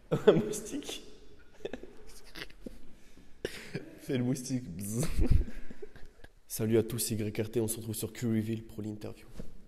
Un moustique. Fais le moustique. Bzz. Salut à tous, c'est YRT, on se retrouve sur Q-Reveal pour l'interview.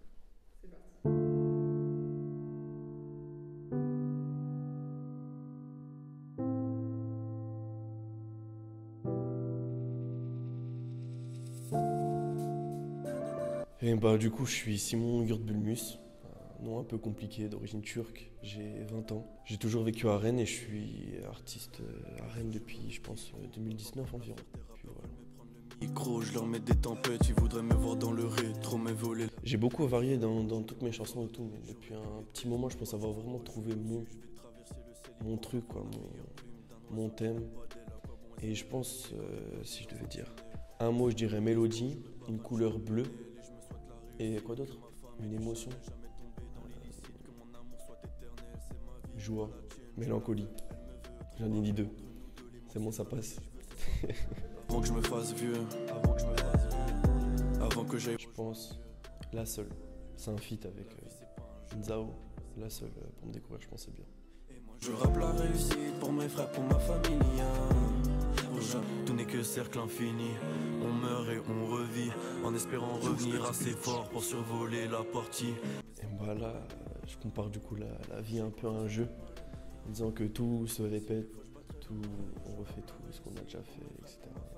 Et bah du coup je suis Simon Yurtbulmus, un nom un peu compliqué d'origine turque, j'ai 20 ans. J'ai toujours vécu à Rennes et je suis artiste à Rennes depuis je pense 2019 environ. Puis voilà. Micro, je leur mets des tempêtes, ils voudraient me voir dans le rétro, me voler. J'ai beaucoup varié dans toutes mes chansons et tout, mais depuis un petit moment je pense avoir vraiment trouvé mon truc, quoi, mon thème. Et je pense, si je devais dire un mot, je dirais mélodie, une couleur bleue. Et quoi d'autre? Une émotion. Joie, mélancolie. J'en ai dit deux. C'est bon, ça passe. Avant que je me fasse vieux, avant que j'aille. Je pense, La Seule. C'est un feat avec Nzao. La Seule, pour me découvrir, je pense c'est bien. Je rappe la réussite pour mes frères, pour ma famille. Tout n'est que cercle infini. On meurt et on revit en espérant revenir assez fort pour survoler la partie. Et bah là, je compare du coup la vie un peu à un jeu, en disant que tout se répète, on refait tout ce qu'on a déjà fait, etc.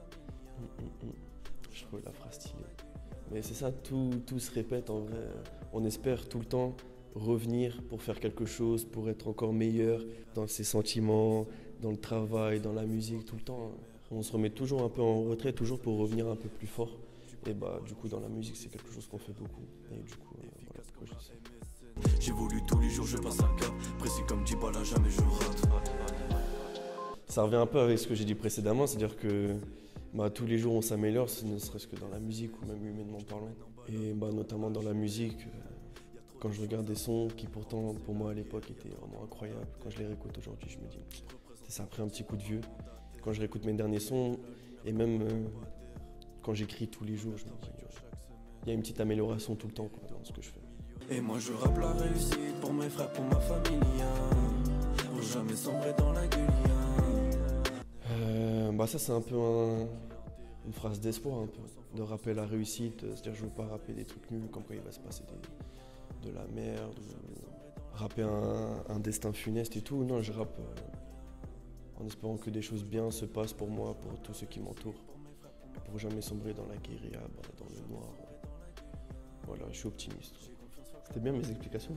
Je trouve la phrase stylée. Mais c'est ça, tout se répète en vrai. On espère tout le temps revenir pour faire quelque chose, pour être encore meilleur dans ses sentiments, dans le travail, dans la musique, tout le temps. On se remet toujours un peu en retrait, toujours pour revenir un peu plus fort. Et bah du coup dans la musique c'est quelque chose qu'on fait beaucoup. Et du coup voilà pourquoi je sais. J'évolue tous les jours, je passe un cap. Précis comme Dybala, jamais je rate. Ça revient un peu avec ce que j'ai dit précédemment, c'est-à-dire que bah, tous les jours on s'améliore, ne serait-ce que dans la musique ou même humainement parlant. Et bah, notamment dans la musique, quand je regarde des sons qui pourtant pour moi à l'époque étaient vraiment incroyables, quand je les réécoute aujourd'hui je me dis ça a pris un petit coup de vieux. Quand je réécoute mes derniers sons et même quand j'écris tous les jours, je me dis il y a une petite amélioration tout le temps quoi, dans ce que je fais. Et moi je rappe la réussite pour mes frères, pour ma famille. Pour jamais sombrer dans la gueule. Bah ça c'est un peu une phrase d'espoir un peu, de rapper la réussite, c'est-à-dire je veux pas rapper des trucs nuls comme quoi il va se passer de la merde, ou rapper un destin funeste et tout, non je rappe en espérant que des choses bien se passent pour moi, pour tous ceux qui m'entourent, pour jamais sombrer dans la guérilla, dans le noir. Voilà, je suis optimiste. C'était bien mes explications.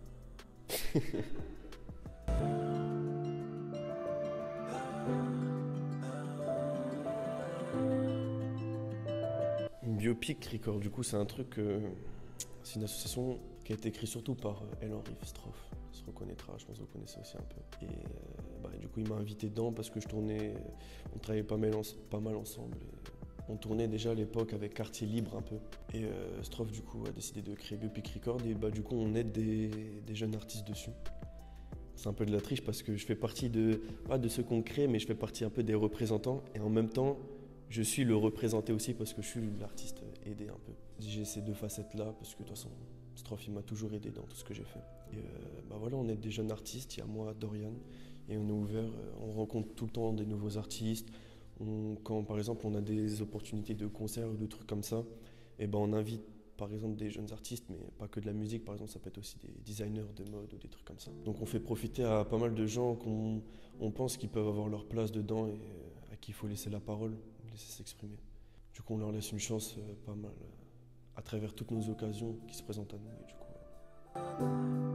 Biopic Record, du coup, c'est un truc. C'est une association qui a été créée surtout par El-Henri Stroff. Il se reconnaîtra, je pense que vous connaissez aussi un peu. Et du coup, il m'a invité dedans parce que on travaillait pas mal ensemble. Et on tournait déjà à l'époque avec Quartier Libre un peu. Et Stroff, du coup, a décidé de créer Biopic Record. Et du coup, on aide des jeunes artistes dessus. C'est un peu de la triche parce que je fais partie pas de ceux qu'on crée, mais je fais partie un peu des représentants. Et en même temps, je suis le représenté aussi parce que je suis l'artiste aidé un peu. J'ai ces deux facettes-là parce que de toute façon, Stroff il m'a toujours aidé dans tout ce que j'ai fait. Et voilà, on aide des jeunes artistes, il y a moi, Dorian, et on est ouvert, on rencontre tout le temps des nouveaux artistes. Quand par exemple on a des opportunités de concerts ou de trucs comme ça, et on invite par exemple des jeunes artistes, mais pas que de la musique, par exemple ça peut être aussi des designers de mode ou des trucs comme ça. Donc on fait profiter à pas mal de gens qu'on pense qu'ils peuvent avoir leur place dedans et à qui il faut laisser la parole, laisser s'exprimer. Du coup on leur laisse une chance pas mal à travers toutes nos occasions qui se présentent à nous. Et du coup,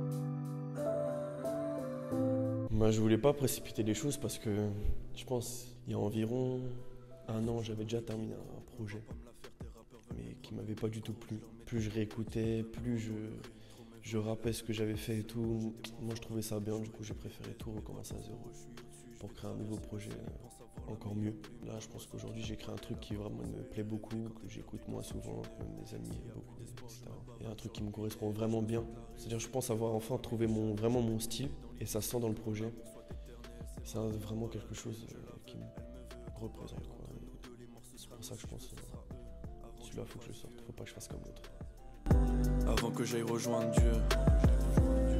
je voulais pas précipiter les choses parce que je pense il y a environ un an j'avais déjà terminé un projet mais qui m'avait pas du tout plu. Plus je réécoutais, plus je rappais ce que j'avais fait et tout. Moi je trouvais ça bien, du coup j'ai préféré tout recommencer à zéro pour créer un nouveau projet encore mieux. Là je pense qu'aujourd'hui j'ai créé un truc qui vraiment me plaît beaucoup, que j'écoute moi souvent, que même mes amis beaucoup, etc. Et un truc qui me correspond vraiment bien. C'est-à-dire je pense avoir enfin trouvé vraiment mon style et ça se sent dans le projet. C'est vraiment quelque chose qui me représente, quoi. C'est pour ça que je pense celui-là faut que je le sorte, faut pas que je fasse comme l'autre. Avant que j'aille rejoindre Dieu.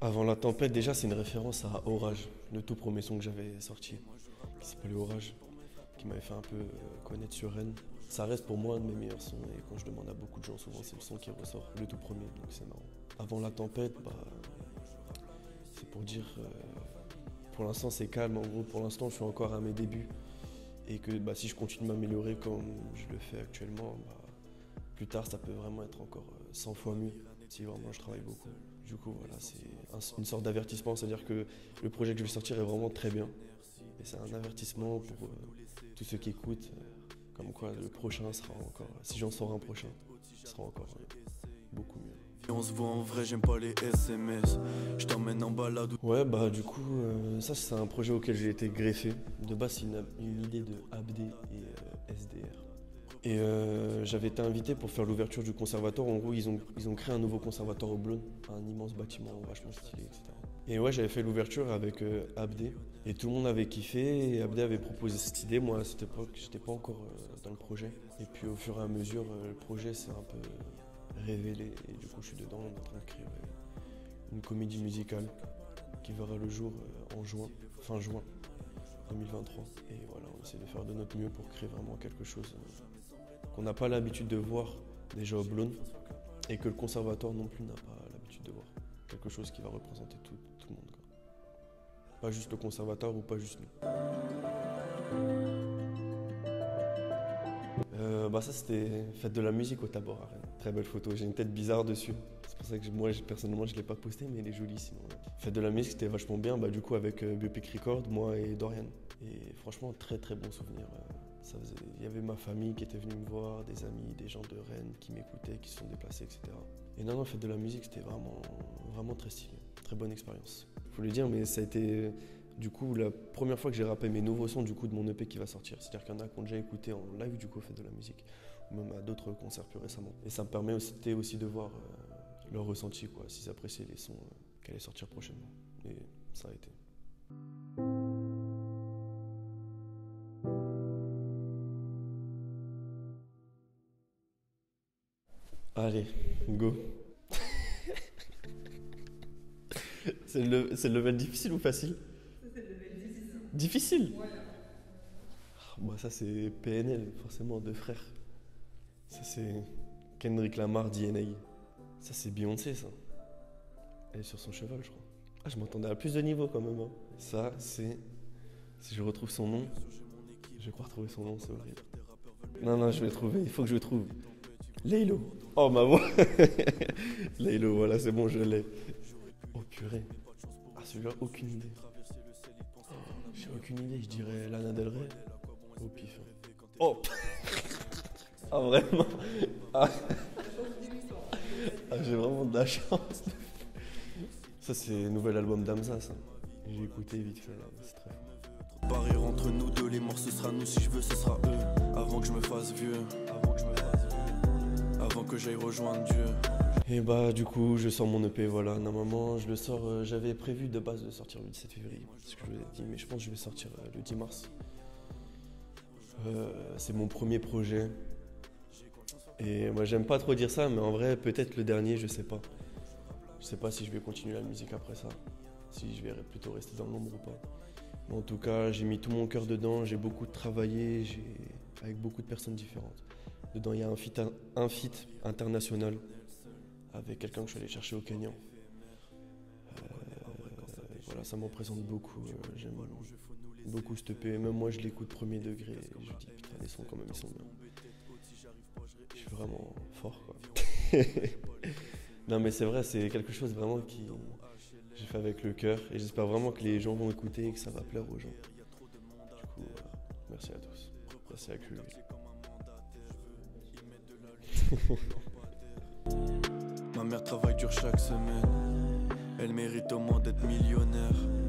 Avant la tempête, déjà, c'est une référence à Orage, le tout premier son que j'avais sorti, qui s'appelait Orage, qui m'avait fait un peu connaître sur Rennes. Ça reste pour moi un de mes meilleurs sons, et quand je demande à beaucoup de gens, souvent c'est le son qui ressort, le tout premier, donc c'est marrant. Avant la tempête, c'est pour dire, pour l'instant c'est calme, en gros, pour l'instant je suis encore à mes débuts, et que si je continue de m'améliorer comme je le fais actuellement, plus tard ça peut vraiment être encore 100 fois mieux, si vraiment je travaille beaucoup. Du coup, voilà, c'est une sorte d'avertissement, c'est-à-dire que le projet que je vais sortir est vraiment très bien. Et c'est un avertissement pour tous ceux qui écoutent, comme quoi le prochain sera encore, si j'en sors un prochain, sera encore beaucoup mieux. Et on se voit en vrai, j'aime pas les SMS, je t'emmène en balade. Ouais, du coup, ça c'est un projet auquel j'ai été greffé. De base, c'est une idée de Abdé et SDR. Et j'avais été invité pour faire l'ouverture du conservatoire. En gros, ils ont créé un nouveau conservatoire au Blône, un immense bâtiment vachement stylé, etc. Et ouais, j'avais fait l'ouverture avec Abdé. Et tout le monde avait kiffé. Et Abdé avait proposé cette idée. Moi, à cette époque, j'étais pas encore dans le projet. Et puis au fur et à mesure, le projet s'est un peu révélé. Et du coup, je suis dedans, on est en train de créer une comédie musicale qui verra le jour fin juin 2023. Et voilà, on essaie de faire de notre mieux pour créer vraiment quelque chose qu'on n'a pas l'habitude de voir déjà au Blône et que le conservatoire non plus n'a pas l'habitude de voir. Quelque chose qui va représenter tout le monde, quoi. Pas juste le conservatoire ou pas juste nous. Ça c'était fête de la musique au Tabor à Rennes. Très belle photo, j'ai une tête bizarre dessus. C'est pour ça que moi personnellement je l'ai pas postée, mais elle est jolie sinon. Fête de la musique c'était vachement bien, du coup avec Biopic Record, moi et Dorian. Et franchement très très bon souvenir. Il y avait ma famille qui était venue me voir, des amis, des gens de Rennes qui m'écoutaient, qui se sont déplacés, etc. Et non, fête de la musique c'était vraiment très stylé, très bonne expérience. Faut le dire, mais ça a été du coup la première fois que j'ai rappé mes nouveaux sons du coup de mon EP qui va sortir. C'est-à-dire qu'il y en a qui ont déjà écouté en live du coup fête de la musique, ou même à d'autres concerts plus récemment. Et ça me permet aussi de voir leur ressenti, quoi, s'ils appréciaient les sons qui allaient sortir prochainement. Et ça a été. Allez, go. C'est le level difficile ou facile? C'est le level difficile. Difficile? Voilà. Ça c'est PNL, forcément, deux frères. Ça c'est Kendrick Lamar, DNA. Ça c'est Beyoncé, ça. Elle est sur son cheval, je crois. Ah, je m'attendais à plus de niveau quand même. Ça c'est... Si je retrouve son nom... Je vais pas retrouver son nom, c'est horrible. Non, je vais le trouver, il faut que je le trouve. Laylo. Oh, ma voix. Laylo, voilà, c'est bon, je l'ai. Oh, purée. Ah, celui-là, aucune idée. J'ai aucune idée, je dirais Lana Del Rey. Au pif. Oh. Ah, vraiment. J'ai vraiment de la chance. Ça, c'est le nouvel album d'Amza, ça. J'ai écouté vite fait, là, c'est très fort. Barrière entre nous deux, les morts ce sera nous, si je veux ce sera eux. Avant que je me fasse vieux, avant que j'aille rejoindre Dieu. Et du coup je sors mon EP, voilà. Normalement je le sors, j'avais prévu de base de sortir le 17 février, c'est ce que je vous ai dit, mais je pense que je vais sortir le 10 mars. C'est mon premier projet. Et moi j'aime pas trop dire ça, mais en vrai peut-être le dernier, je sais pas. Je sais pas si je vais continuer la musique après ça, si je vais plutôt rester dans l'ombre ou pas. Mais en tout cas j'ai mis tout mon cœur dedans, j'ai beaucoup travaillé, avec beaucoup de personnes différentes. Dedans il y a un feat international avec quelqu'un que je suis allé chercher au Kenya. Voilà, ça me représente beaucoup, j'aime beaucoup cet EP, même moi je l'écoute premier degré et je dis putain les sons quand même ils sont bien. Je suis vraiment fort, quoi. Non mais c'est vrai, c'est quelque chose vraiment que j'ai fait avec le cœur et j'espère vraiment que les gens vont écouter et que ça va plaire aux gens. Du coup, merci à tous. Merci à Clu. Ma mère travaille dur chaque semaine, elle mérite au moins d'être millionnaire.